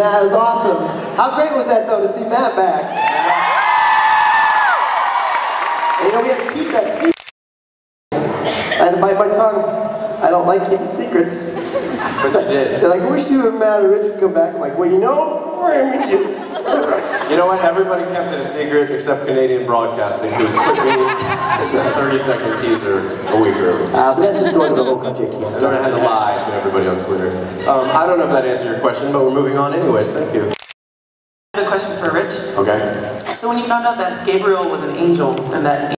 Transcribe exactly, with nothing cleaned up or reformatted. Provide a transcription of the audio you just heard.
That was awesome. How great was that, though, to see Matt back? And, you know, we had to keep that secret. I had to bite my tongue. I don't like keeping secrets. But you did. They're like, I wish you and Matt and Rich would come back. I'm like, well, you know, we're gonna meet you. You know what? Everybody kept it a secret except Canadian Broadcasting, who put me in a thirty second teaser a week early. Uh, but that's just going to the whole country. I can't. And then I had to lie to everybody on Twitter. Um, I don't know if that answered your question, but we're moving on anyways. Thank you. I have a question for Rich. Okay. So when you found out that Gabriel was an angel and that